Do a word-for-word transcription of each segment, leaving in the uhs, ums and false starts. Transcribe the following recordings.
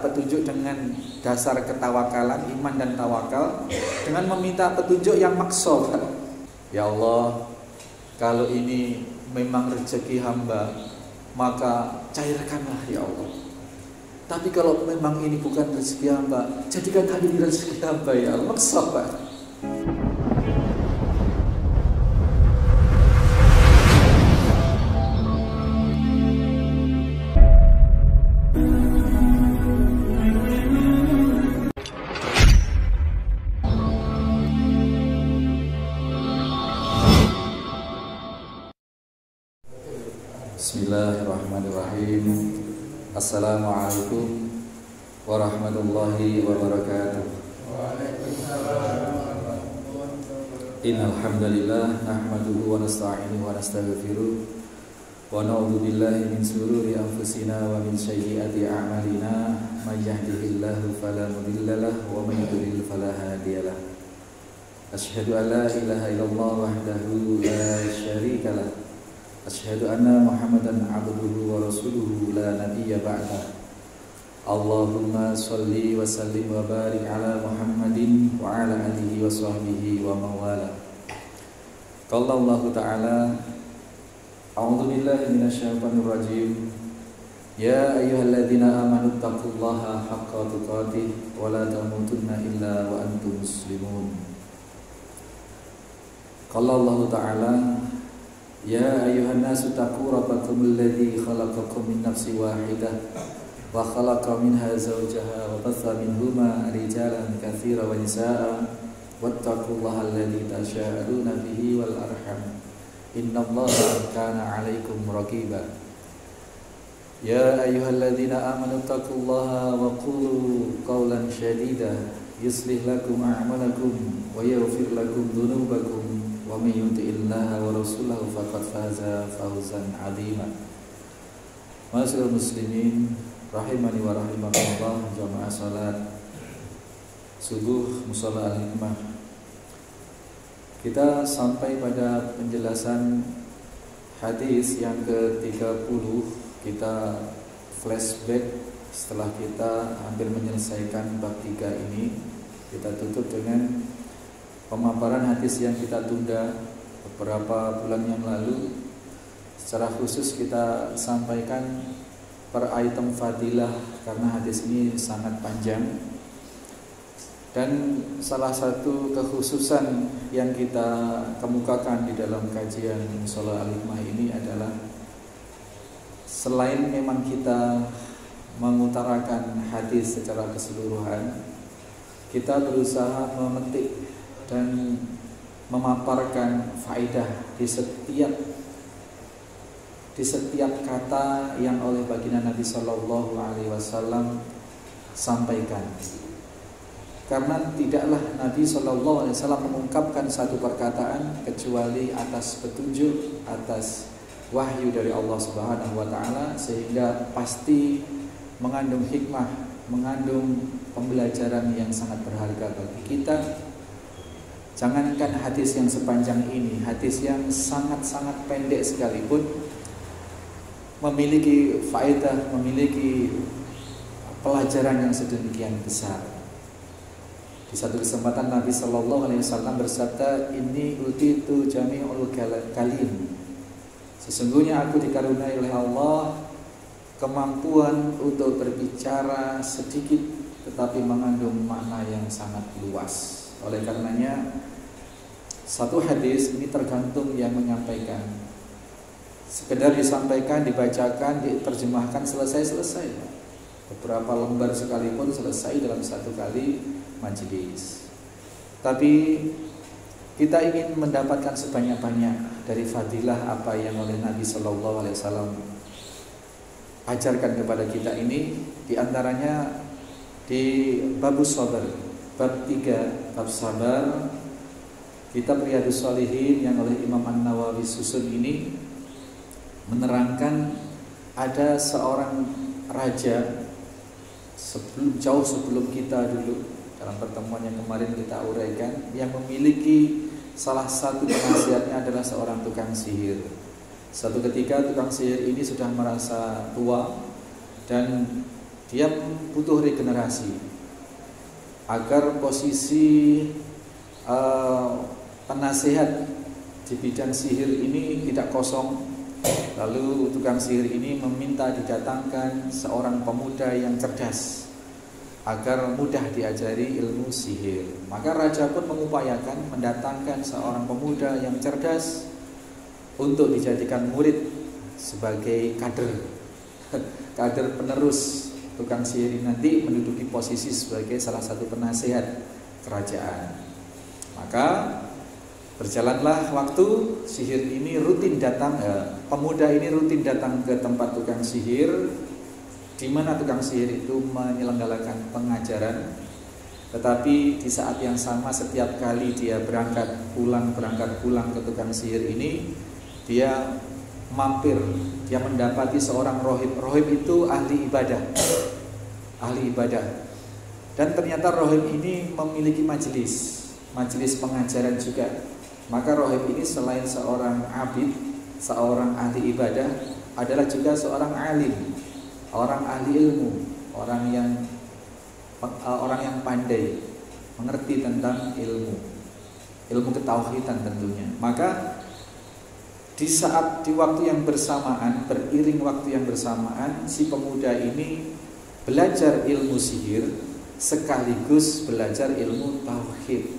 petunjuk dengan dasar ketawakalan, iman dan tawakal, dengan meminta petunjuk yang maksud. Ya Allah, kalau ini memang rezeki hamba, maka cairkanlah ya Allah. Tapi kalau memang ini bukan rezeki hamba, jadikan ini rezeki hamba ya Allah. Maksud Pak. Bismillahirrahmanirrahim. Assalamualaikum warahmatullahi wabarakatuh. Innal hamdalillah nahmaduhu wa nasta'inuhu wa nastaghfiruh wa na'udzu billahi min shururi anfusina wa min sayyiati a'malina may yahdihillahu fala mudilla lahu wa may yudlil fala hadiyalah. Asyhadu an la ilaha illallah wahdahu la syarika lah. Asyhadu anna Muhammadan abduhu wa rasuluhu la nabiyya ba'dah. Allahumma sholli wa sallim wa barik ala Muhammadin wa ala alihi wa sahbihi wa mawala. Qala Allah Ta'ala, a'udzu billahi minasyaitonir rajim. Ya ayyuhalladzina amanu taqullaha haqqa tuqatih wa la tamutunna illa wa antum muslimun. Qala Allah Ta'ala, Ya ayuhan nasu taqu rabbakum alladzi khalaqakum min nafsin wahidah wa khalaqa minha zawjaha wa batha minhuma rijalan katsiran wa nisaa'a wattaqullaha alladzi tasaaluna bihi wal arham innallaha kana 'alaikum raqiba. Ya ayyuhalladzina amanu taqullaha wa qulu qawlan shadida yuslih lakum a'malakum wa yaghfir lakum dhunubakum wa may yuti'illaha wa rasulahu faqad faza fawzan 'azima. Ma'asyiral muslimin rahimani wa rahimakumullah, jamaah salat subuh musalla al-hikmah. Kita sampai pada penjelasan hadis yang ke tiga puluh. Kita flashback setelah kita hampir menyelesaikan bab tiga ini. Kita tutup dengan pemaparan hadis yang kita tunda beberapa bulan yang lalu. Secara khusus kita sampaikan per item fadilah karena hadis ini sangat panjang. Dan salah satu kekhususan yang kita kemukakan di dalam kajian Mushalla Al-Hikmah ini adalah selain memang kita mengutarakan hadis secara keseluruhan, kita berusaha memetik dan memaparkan faedah di setiap di setiap kata yang oleh baginda Nabi Shallallahu Alaihi Wasallam sampaikan. Karena tidaklah Nabi Shallallahu Alaihi Wasallam mengungkapkan satu perkataan kecuali atas petunjuk, atas wahyu dari Allah Subhanahu Wa Taala, sehingga pasti mengandung hikmah, mengandung pembelajaran yang sangat berharga bagi kita. Jangankan hadis yang sepanjang ini, hadis yang sangat-sangat pendek sekalipun memiliki faedah, memiliki pelajaran yang sedemikian besar. Di satu kesempatan Nabi Shallallahu Alaihi Wasallam bersabda, "Inni utitu jami'ul kalim." Sesungguhnya aku dikaruniai oleh Allah kemampuan untuk berbicara sedikit tetapi mengandung makna yang sangat luas. Oleh karenanya satu hadis ini tergantung yang menyampaikan. Sekedar disampaikan, dibacakan, diterjemahkan, selesai-selesai. Beberapa lembar sekalipun selesai dalam satu kali majelis. Tapi kita ingin mendapatkan sebanyak-banyak dari fadilah apa yang oleh Nabi Shallallahu Alaihi Wasallam ajarkan kepada kita ini. Di antaranya di babus sabar, bab tiga, bab sabar, kitab Riyadhus Shalihin yang oleh Imam An-Nawawi susun ini menerangkan ada seorang raja sebelum jauh sebelum kita dulu. Dalam pertemuan yang kemarin kita uraikan, yang memiliki salah satu penasihatnya adalah seorang tukang sihir. Suatu ketika tukang sihir ini sudah merasa tua dan dia butuh regenerasi agar posisi uh, penasehat di bidang sihir ini tidak kosong. Lalu tukang sihir ini meminta didatangkan seorang pemuda yang cerdas agar mudah diajari ilmu sihir. Maka raja pun mengupayakan mendatangkan seorang pemuda yang cerdas untuk dijadikan murid sebagai kader kader penerus tukang sihir nanti menduduki posisi sebagai salah satu penasehat kerajaan. Maka berjalanlah waktu, sihir ini rutin datang, eh, pemuda ini rutin datang ke tempat tukang sihir, di mana tukang sihir itu menyelenggarakan pengajaran. Tetapi di saat yang sama setiap kali dia berangkat pulang berangkat pulang ke tukang sihir ini, dia mampir, dia mendapati seorang rohib. Rohib itu ahli ibadah, ahli ibadah. Dan ternyata rohib ini memiliki majelis, majelis pengajaran juga. Maka rohib ini selain seorang abid, seorang ahli ibadah, adalah juga seorang alim, orang ahli ilmu, orang yang orang yang pandai, mengerti tentang ilmu, ilmu ketauhidan tentunya. Maka di saat di waktu yang bersamaan, beriring waktu yang bersamaan, si pemuda ini belajar ilmu sihir sekaligus belajar ilmu tauhid.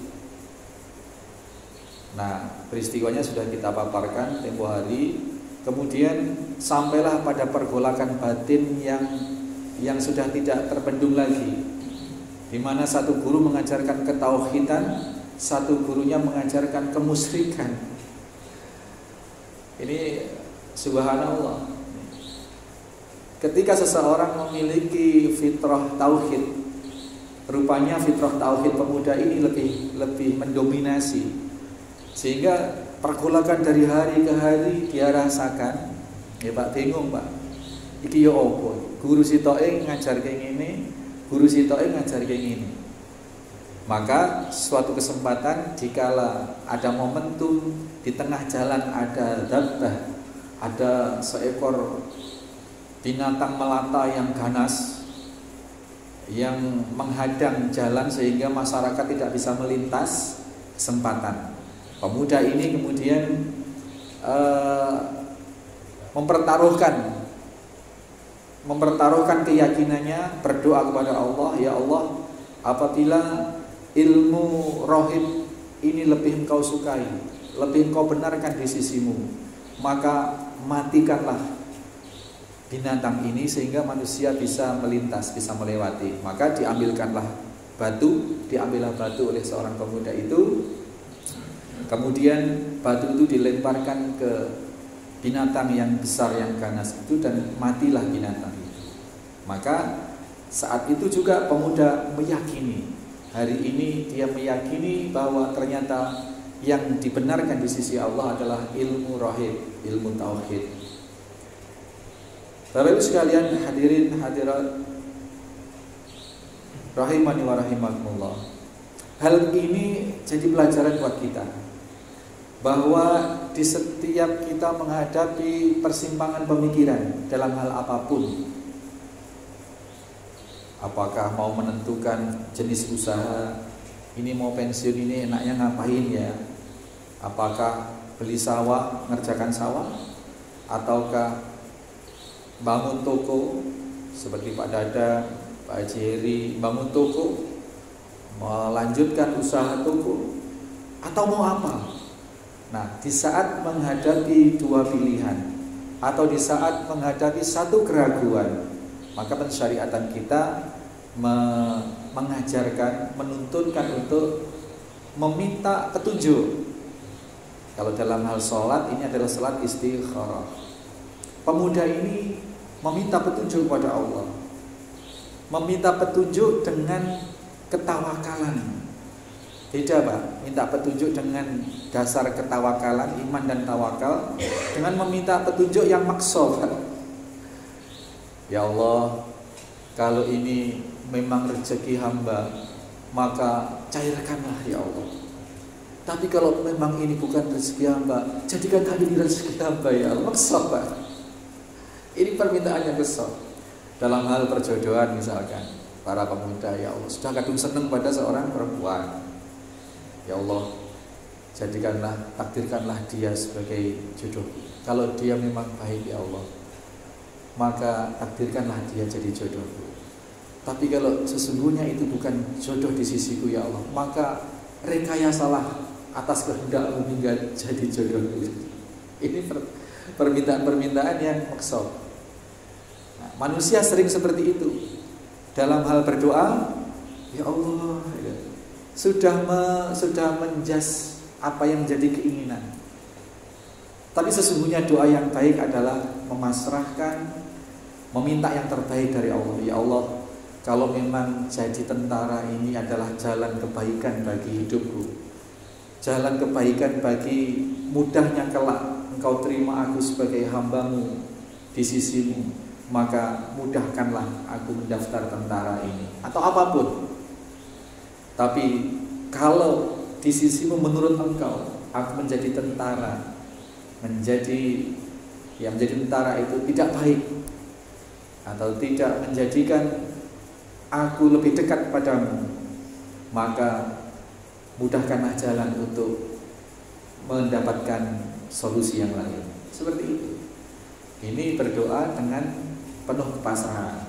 Nah, peristiwanya sudah kita paparkan tempo hari. Kemudian sampailah pada pergolakan batin yang yang sudah tidak terbendung lagi, di mana satu guru mengajarkan ketauhidan, satu gurunya mengajarkan kemusyrikan. Ini subhanallah. Ketika seseorang memiliki fitrah tauhid, rupanya fitrah tauhid pemuda ini lebih lebih mendominasi, sehingga pergolakan dari hari ke hari dia rasakan. Ya Pak, bingung Pak, iki yo opo? Guru sitoke ngajar kayak gini, guru sitoke ngajar kayak gini. Maka suatu kesempatan dikala ada momentum di tengah jalan ada dabbah, ada seekor binatang melata yang ganas yang menghadang jalan sehingga masyarakat tidak bisa melintas. Kesempatan pemuda ini kemudian uh, mempertaruhkan mempertaruhkan keyakinannya, berdoa kepada Allah, ya Allah, apabila ilmu rohib ini lebih engkau sukai, lebih engkau benarkan di sisimu, maka matikanlah binatang ini sehingga manusia bisa melintas, bisa melewati. Maka diambilkanlah batu, diambillah batu oleh seorang pemuda itu. Kemudian batu itu dilemparkan ke binatang yang besar yang ganas itu dan matilah binatang itu. Maka saat itu juga pemuda meyakini, hari ini dia meyakini bahwa ternyata yang dibenarkan di sisi Allah adalah ilmu rohib, ilmu tauhid. Bapak Ibu sekalian, hadirin hadirat rahimani wa rahimakumullah. Hal ini jadi pelajaran buat kita, bahwa di setiap kita menghadapi persimpangan pemikiran dalam hal apapun, apakah mau menentukan jenis usaha, ini mau pensiun ini enaknya ngapain ya, apakah beli sawah, ngerjakan sawah, ataukah bangun toko seperti Pak Dada, Pak Haji Heri, bangun toko, melanjutkan usaha toko, atau mau apa? Nah, di saat menghadapi dua pilihan atau di saat menghadapi satu keraguan, maka pensyariatan kita me- mengajarkan, menuntunkan untuk meminta petunjuk. Kalau dalam hal sholat, ini adalah sholat istikharah. Pemuda ini meminta petunjuk kepada Allah, meminta petunjuk dengan ketawakalan. Beda Pak, minta petunjuk dengan dasar ketawakalan, iman dan tawakal, dengan meminta petunjuk yang makso. Ya Allah, kalau ini memang rezeki hamba, maka cairkanlah ya Allah. Tapi kalau memang ini bukan rezeki hamba, jadikan hal ini rezeki hamba ya Allah. Makso Pak. Ini permintaan yang besar. Dalam hal perjodohan misalkan, para pemuda, ya Allah, sudah kadung senang pada seorang perempuan, ya Allah, jadikanlah, takdirkanlah dia sebagai jodoh. Kalau dia memang baik, ya Allah, maka takdirkanlah dia jadi jodohku. Tapi kalau sesungguhnya itu bukan jodoh di sisiku, ya Allah, maka rekayasalah atas kehendakmu hingga jadi jodohku. Ini permintaan-permintaan yang maksud. Nah, manusia sering seperti itu. Dalam hal berdoa, ya Allah, ya, sudah me, sudah menjas apa yang menjadi keinginan. Tapi sesungguhnya doa yang baik adalah memasrahkan, meminta yang terbaik dari Allah. Ya Allah, kalau memang jadi tentara ini adalah jalan kebaikan bagi hidupku, jalan kebaikan bagi mudahnya kelak Engkau terima aku sebagai hambamu di sisimu, maka mudahkanlah aku mendaftar tentara ini, atau apapun. Tapi kalau di sisimu menurut Engkau aku menjadi tentara, menjadi yang menjadi tentara itu tidak baik, atau tidak menjadikan aku lebih dekat padamu, maka mudahkanlah jalan untuk mendapatkan solusi yang lain. Seperti itu. Ini berdoa dengan penuh kepasrahan.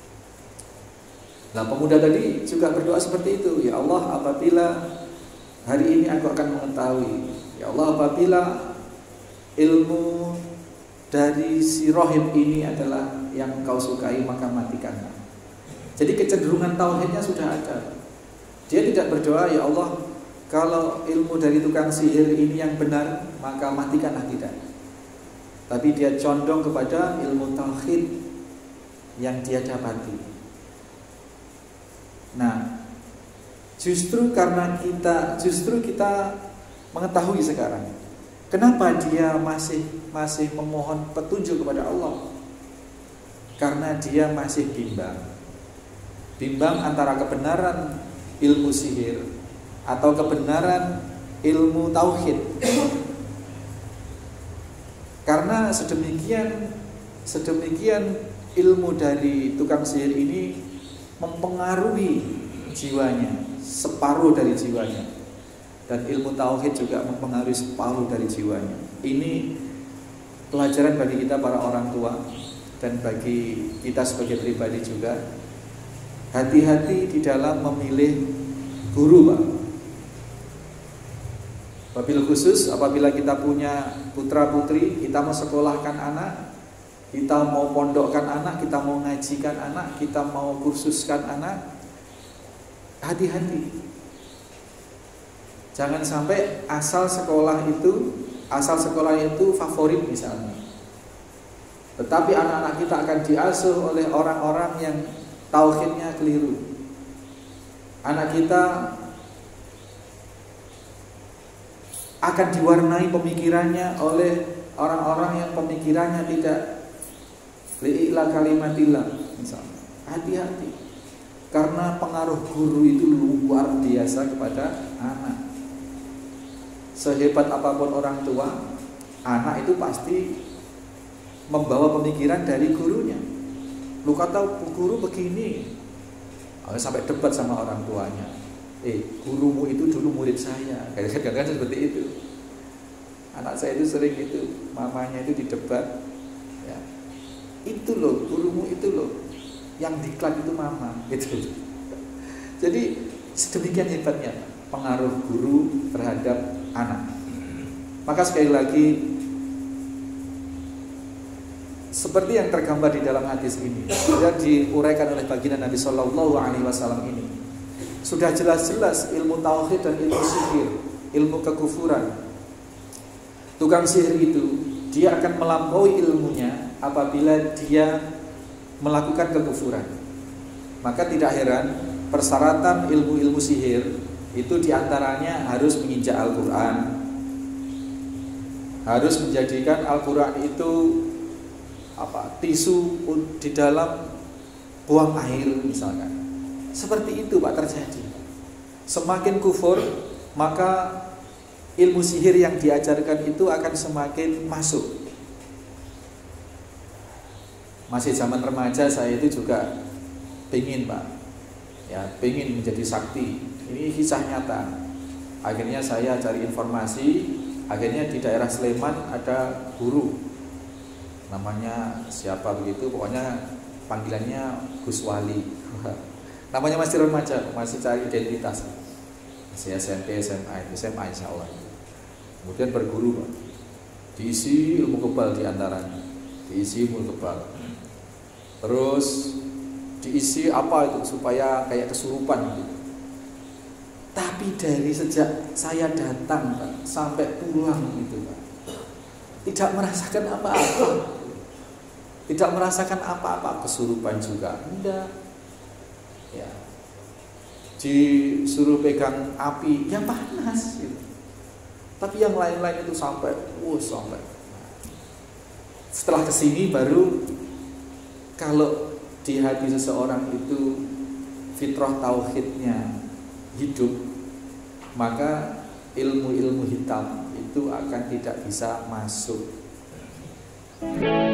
Nah, pemuda tadi juga berdoa seperti itu. Ya Allah, apabila hari ini aku akan mengetahui, ya Allah, apabila ilmu dari si rohib ini adalah yang Engkau sukai, maka matikanlah. Jadi kecenderungan tauhidnya sudah ada. Dia tidak berdoa, ya Allah, kalau ilmu dari tukang sihir ini yang benar, maka matikanlah, tidak. Tapi dia condong kepada ilmu tauhid yang dia dapati. Nah, justru karena kita justru kita mengetahui sekarang, kenapa dia masih masih memohon petunjuk kepada Allah? Karena dia masih bimbang. Bimbang antara kebenaran ilmu sihir atau kebenaran ilmu tauhid. Karena sedemikian sedemikian ilmu dari tukang sihir ini mempengaruhi jiwanya, separuh dari jiwanya, dan ilmu tauhid juga mempengaruhi separuh dari jiwanya. Ini pelajaran bagi kita para orang tua dan bagi kita sebagai pribadi juga. Hati-hati di dalam memilih guru, Pak. Wabil khusus apabila kita punya putra putri, kita mau sekolahkan anak, kita mau pondokkan anak, kita mau ngajikan anak, kita mau kursuskan anak, hati-hati. Jangan sampai asal sekolah itu, asal sekolah itu favorit misalnya, tetapi anak-anak kita akan diasuh oleh orang-orang yang tauhidnya keliru. Anak kita akan diwarnai pemikirannya oleh orang-orang yang pemikirannya tidak li'ila kalimatillah misalnya. Hati-hati, karena pengaruh guru itu luar biasa kepada anak. Sehebat apapun orang tua, anak itu pasti membawa pemikiran dari gurunya. Lu kata guru begini, sampai debat sama orang tuanya. Eh, gurumu itu dulu murid saya. Kadang-kadang seperti itu. Anak saya itu sering itu, mamanya itu didebat. Ya. Itu loh, gurumu itu loh. Yang diklat itu mama. Gitu. Jadi sedemikian hebatnya pengaruh guru terhadap anak. Maka sekali lagi, seperti yang tergambar di dalam hadis ini, yang diuraikan oleh baginda Nabi Shallallahu Alaihi Wasallam ini, sudah jelas-jelas ilmu tauhid dan ilmu sihir, ilmu kekufuran. Tukang sihir itu dia akan melampaui ilmunya apabila dia melakukan kekufuran. Maka tidak heran persyaratan ilmu-ilmu sihir itu diantaranya harus menginjak Al-Quran, harus menjadikan Al-Quran itu apa tisu di dalam buang air misalkan. Seperti itu Pak terjadi. Semakin kufur, maka ilmu sihir yang diajarkan itu akan semakin masuk. masih zaman remaja saya itu juga pengen Pak, ya pengen menjadi sakti. Ini kisah nyata. Akhirnya saya cari informasi, akhirnya di daerah Sleman ada guru, namanya siapa begitu, pokoknya panggilannya Gus Wali. Namanya masih remaja, masih cari identitas, masih S M P, S M A, S M A insya Allah. Kemudian berguru Pak, diisi ilmu kebal diantaranya, diisi ilmu kebal. Terus diisi apa itu supaya kayak kesurupan gitu. Tapi dari sejak saya datang Pak, sampai pulang itu Pak, tidak merasakan apa-apa, tidak merasakan apa-apa, kesurupan juga enggak. Ya, disuruh pegang api yang panas gitu. Tapi yang lain-lain itu sampai, wow sampai. Setelah kesini baru, kalau di hati seseorang itu fitrah tauhidnya hidup, maka ilmu-ilmu hitam itu akan tidak bisa masuk.